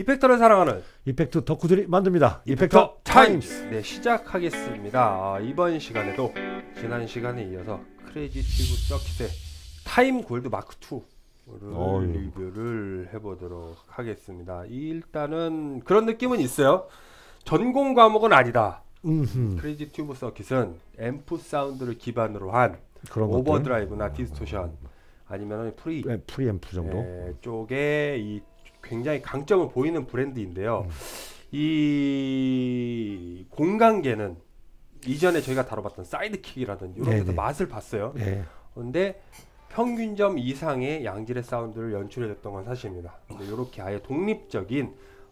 이펙터를 사랑하는 이펙트 덕후들이 만듭니다. 이펙터 타임스. 네, 시작하겠습니다. 이번 시간에도 지난 시간에 이어서 크레이지 튜브 서킷의 타임 골드 마크 2를 리뷰를 해보도록 하겠습니다. 일단은 그런 느낌은 있어요. 전공 과목은 아니다. 크레이지 튜브 서킷은 앰프 사운드를 기반으로 한 오버드라이브나 디스토션 아니면 프리앰프 정도 쪽에 이 굉장히 강점을 보이는 브랜드인데요. 이 공간계는 이전에 저희가 다뤄봤던 사이드킥이라든지 이런 데서 맛을 봤어요. 그런데 평균점 이상의 양질의 사운드를 연출해줬던 건 사실입니다. 근데 이렇게 아예 독립적인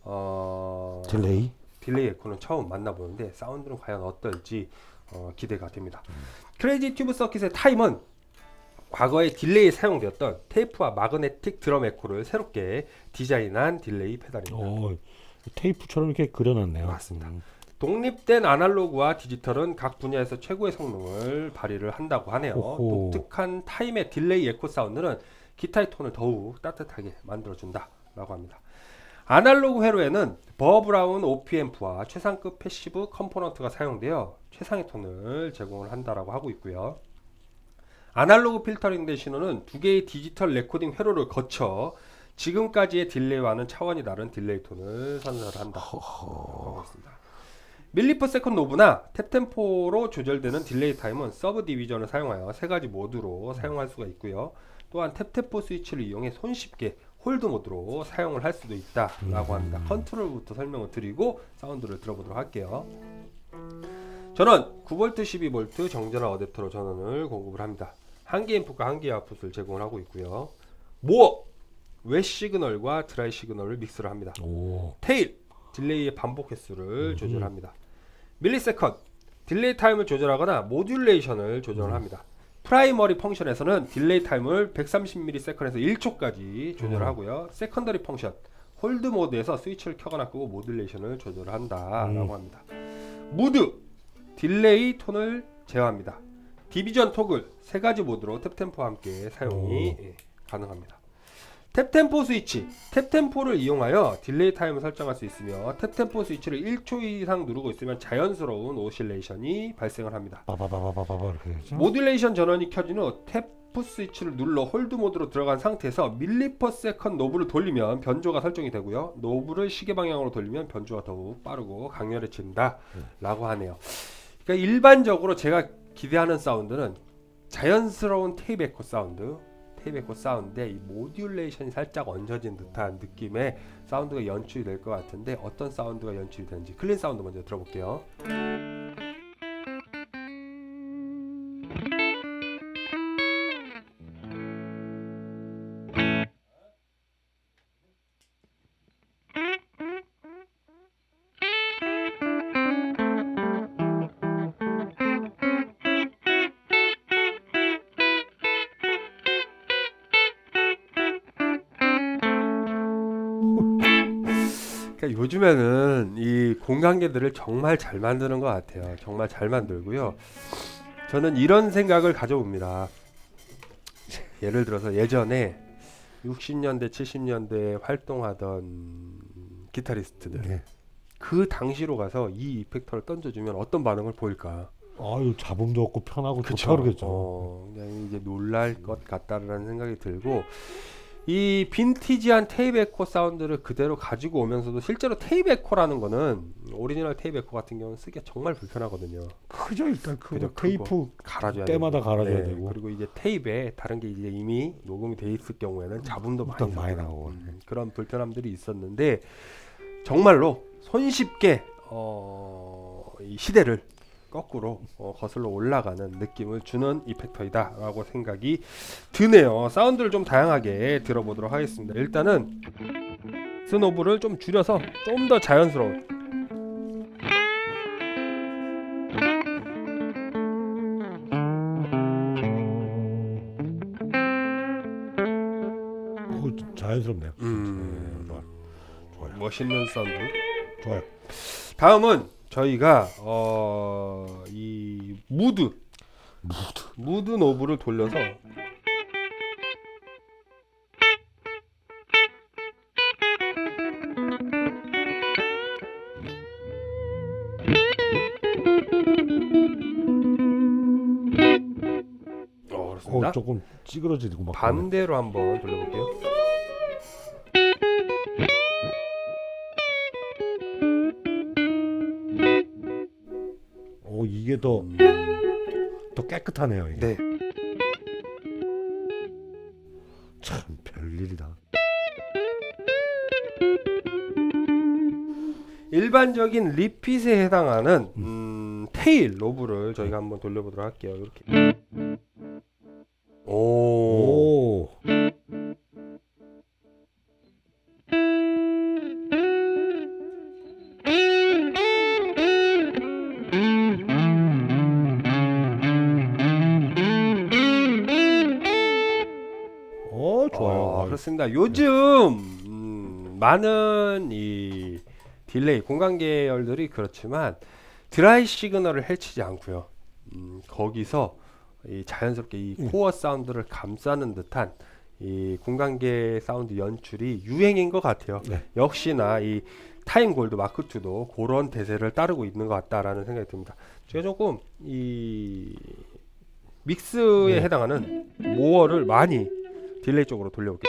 딜레이 에코는 처음 만나보는데 사운드는 과연 어떨지 기대가 됩니다. 크레이지 튜브 서킷의 타임은 과거에 딜레이에 사용되었던 테이프와 마그네틱 드럼 에코를 새롭게 디자인한 딜레이 페달입니다. 테이프처럼 이렇게 그려놨네요. 맞습니다. 독립된 아날로그와 디지털은 각 분야에서 최고의 성능을 발휘를 한다고 하네요. 독특한 타임의 딜레이 에코 사운드는 기타의 톤을 더욱 따뜻하게 만들어준다 라고 합니다. 아날로그 회로에는 버브라운 OP&F와 최상급 패시브 컴포넌트가 사용되어 최상의 톤을 제공을 한다라고 하고 있고요. 아날로그 필터링 된 신호는 두 개의 디지털 레코딩 회로를 거쳐 지금까지의 딜레이와는 차원이 다른 딜레이 톤을 선사한다. 밀리퍼 세컨드 노브나 탭템포로 조절되는 딜레이 타임은 서브 디비전을 사용하여 세 가지 모드로 사용할 수가 있고요. 또한 탭템포 스위치를 이용해 손쉽게 홀드 모드로 사용을 할 수도 있다라고 합니다. 컨트롤부터 설명을 드리고 사운드를 들어보도록 할게요. 전원 9V 12V 정전화 어댑터로 전원을 공급을 합니다. 한 개 인풋과 한 개의 아웃풋을 제공을 하고 있고요. 모어 웻 시그널과 드라이 시그널을 믹스를 합니다. 테일 딜레이의 반복 횟수를 조절합니다. 밀리세컨드 딜레이 타임을 조절하거나 모듈레이션을 조절을 합니다. 프라이머리 펑션에서는 딜레이 타임을 130ms에서 1초까지 조절하고요. 세컨더리 펑션 홀드 모드에서 스위치를 켜거나 끄고 모듈레이션을 조절한다라고 합니다. 무드 딜레이 톤을 제어합니다. 디비전 토글 세 가지 모드로 탭템포와 함께 사용이 가능합니다. 탭템포 스위치 탭템포를 이용하여 딜레이 타임을 설정할 수 있으며 탭템포 스위치를 1초 이상 누르고 있으면 자연스러운 오실레이션이 발생을 합니다. 모듈레이션 전원이 켜진 후 탭 스위치를 눌러 홀드 모드로 들어간 상태에서 밀리퍼 세컨드 노브를 돌리면 변조가 설정이 되고요. 노브를 시계 방향으로 돌리면 변조가 더욱 빠르고 강렬해진다 라고 하네요. 그러니까 일반적으로 제가 기대하는 사운드는 자연스러운 테이프 에코 사운드인데 이 모듈레이션이 살짝 얹어진 듯한 느낌의 사운드가 연출이 될 것 같은데 어떤 사운드가 연출이 되는지 클린 사운드 먼저 들어볼게요. 요즘에는 이 공간계들을 정말 잘 만드는 것 같아요. 정말 잘 만들고요. 저는 이런 생각을 가져봅니다. 예를 들어서 예전에 60년대 70년대에 활동하던 기타리스트들 그 당시로 가서 이 이펙터를 던져주면 어떤 반응을 보일까? 잡음도 없고 편하고 좋다 그러겠죠. 그냥 이제 놀랄 것 같다라는 생각이 들고 이 빈티지한 테이프 에코 사운드를 그대로 가지고 오면서도 실제로 테이프 에코라는 거는 오리지널 테이프 에코 같은 경우는 쓰기가 정말 불편하거든요. 크죠. 일단 테이프 갈아줘야 때마다 갈아줘야 되고 그리고 이제 테이프에 다른 게 이제 이미 녹음이 돼 있을 경우에는 잡음도 많이 나오고 그런 불편함들이 있었는데 정말로 손쉽게 이 시대를 거꾸로 거슬러 올라가는 느낌을 주는 이펙터이다 라고 생각이 드네요. 사운드를 좀 다양하게 들어보도록 하겠습니다. 일단은 스노브를 좀 줄여서 좀 더 자연스러운 자연스럽네요. 좋아요. 멋있는 사운드 좋아요. 다음은 저희가 이 무드 노브를 돌려서 그렇습니다. 조금 찌그러지고 막. 반대로 한번 돌려볼게요. 이게 더 깨끗하네요. 이게. 네. 참 별일이다. 일반적인 리핏에 해당하는 테일 로브를 저희가 한번 돌려보도록 할게요. 이렇게. 오. 좋아요. 그렇습니다. 요즘 많은 이 딜레이 공간 계열들이 그렇지만 드라이 시그널을 해치지 않고요. 거기서 이 자연스럽게 이 코어 사운드를 감싸는 듯한 이 공간계 사운드 연출이 유행인 것 같아요. 네. 역시나 이 타임 골드 마크 2도 그런 대세를 따르고 있는 것 같다라는 생각이 듭니다. 제가 조금 이 믹스에 해당하는 모어를 많이 딜레이 쪽으로 돌려볼게요.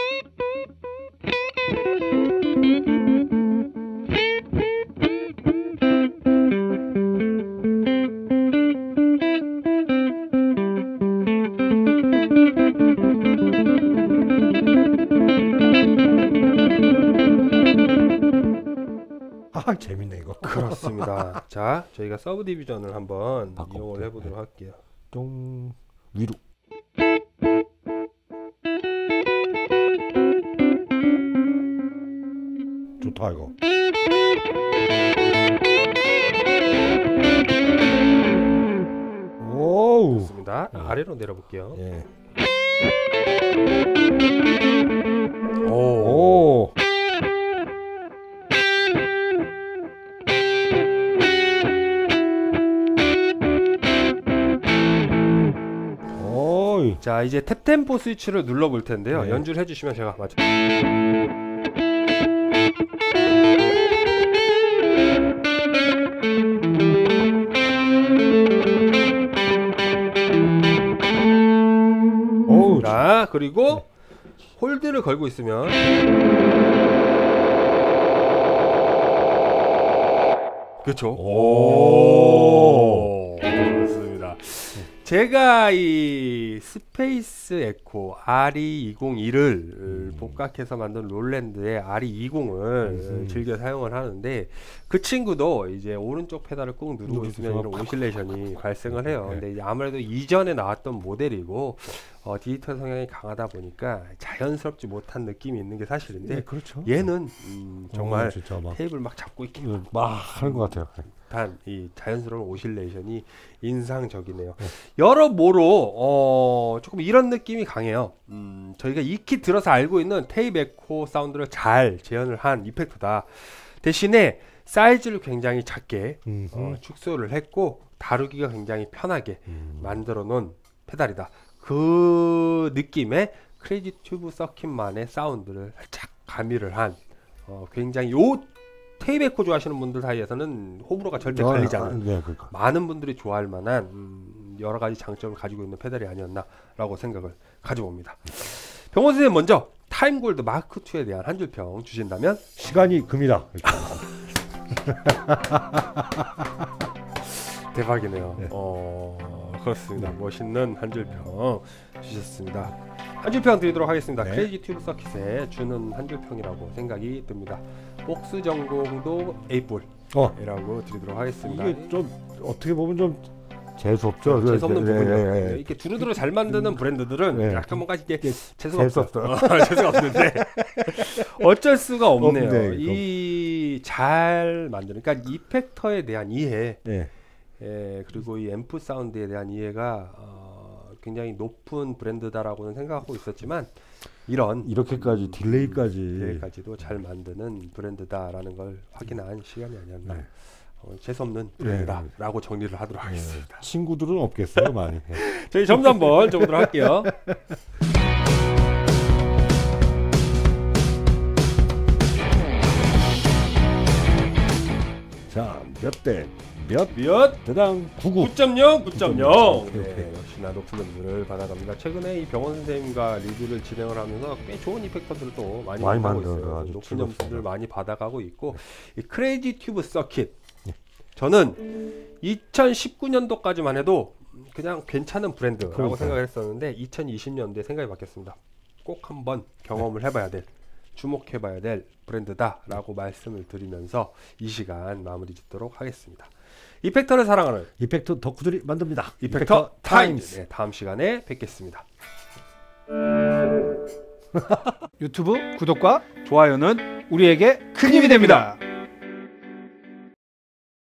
재밌네 이거. 그렇습니다. 자, 저희가 서브 디비전을 한번 바꿔볼게요. 이용을 해보도록 할게요. 좀 위로. 좋다 이거. 오우. 좋습니다. 아래로 내려볼게요. 예. 오. 자, 이제 탭템포 스위치를 눌러볼 텐데요. 네. 연주를 해주시면 제가 맞아. 자, 그리고 홀드를 걸고 있으면 그렇죠. 오. 그렇습니다. 제가 이 스페이스 에코 RE201을 복각해서 만든 롤랜드의 RE20을 즐겨 사용을 하는데 그 친구도 이제 오른쪽 페달을 꾹 누르고 있으면 이런 오실레이션이 발생을 해요. 근데 이제 아무래도 이전에 나왔던 모델이고 디지털 성향이 강하다 보니까 자연스럽지 못한 느낌이 있는 게 사실인데 그렇죠. 얘는 정말 진짜 막 테이블 막 잡고 있기 막 하는 것 같아요. 단 이 자연스러운 오실레이션이 인상적이네요. 여러모로 조금 이런 느낌이 강해요. 저희가 익히 들어서 알고 있는 테이프 에코 사운드를 잘 재현을 한 이펙트다. 대신에 사이즈를 굉장히 작게 축소를 했고 다루기가 굉장히 편하게 만들어 놓은 페달이다. 그 느낌의 크레이지 튜브 서킷만의 사운드를 살짝 가미를 한 굉장히 요 테이프 에코 좋아하시는 분들 사이에서는 호불호가 절대 갈리지 않은 그러니까. 많은 분들이 좋아할 만한 여러 가지 장점을 가지고 있는 페달이 아니었나라고 생각을 가져봅니다. 병원 선생님 먼저 타임 골드 마크 2에 대한 한 줄 평 주신다면? 시간이 금이다. 대박이네요. 네. 그렇습니다. 멋있는 한 줄 평 주셨습니다. 한 줄 평 드리도록 하겠습니다. 네. 크레이지 튜브 서킷에 주는 한 줄 평이라고 생각이 듭니다. 복스 전공도 A볼이라고 드리도록 하겠습니다. 이게 좀 어떻게 보면 좀 재수없죠. 재수없는 부분이요. 이렇게 두루두루 잘 만드는 브랜드들은 약간 뭔가 이게 재수가 없어요. 재수가 없는데 어쩔 수가 없네요. 이 잘 만드는, 그러니까 이펙터에 대한 이해, 그리고 이 앰프 사운드에 대한 이해가 굉장히 높은 브랜드다라고는 생각하고 있었지만 이렇게까지 딜레이까지도 잘 만드는 브랜드다라는 걸 확인한 시간이 아니었나. 재수없는 브랜드다라고 정리를 하도록 하겠습니다. 친구들은 없겠어요, 많이. 저희 점수 한번 줘보도록 할게요. 자, 몇 대 몇 몇 대당 99. 9.0, 9.0. 오케이. 네, 역시나 높은 점수를 받아갑니다. 최근에 이 병원 선생님과 리뷰를 진행을 하면서 꽤 좋은 이펙터들을 또 많이 만들고 있어요. 만들어요. 아주 높은 즐겁습니다. 점수를 많이 받아가고 있고 이 크레이지 튜브 서킷 저는 2019년도까지만 해도 그냥 괜찮은 브랜드라고 그러니까요. 생각을 했었는데 2020년도에 생각이 바뀌었습니다. 꼭 한번 경험을 해봐야 될 주목해봐야 될 브랜드다라고 말씀을 드리면서 이 시간 마무리 짓도록 하겠습니다. 이펙터를 사랑하는 이펙터 덕후들이 만듭니다. 이펙터 타임즈. 네, 다음 시간에 뵙겠습니다. 유튜브 구독과 좋아요는 우리에게 큰 힘이 됩니다.